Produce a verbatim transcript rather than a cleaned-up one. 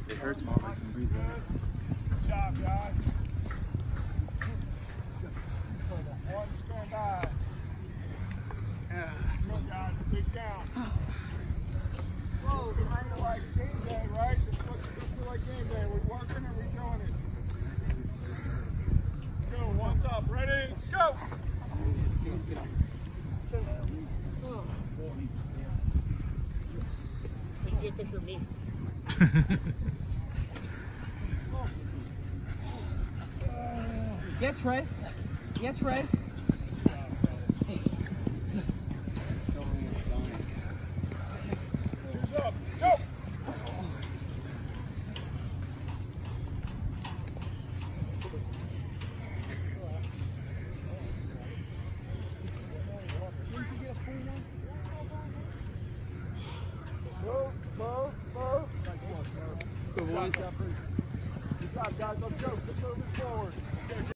It hurts more like you breathe better. Good job, guys. One stand by. Yeah. Good, guys. Big count. Whoa, it's kind of like game day, right? It's supposed to feel like game day. We're working and we're doing it. Go, one's up. Ready? Go! Can you get a picture of me? Yeah, Trey. Yeah, Trey. Shoes up. Go! Move, move, move. Good job, guys. Let's go. Keep moving forward.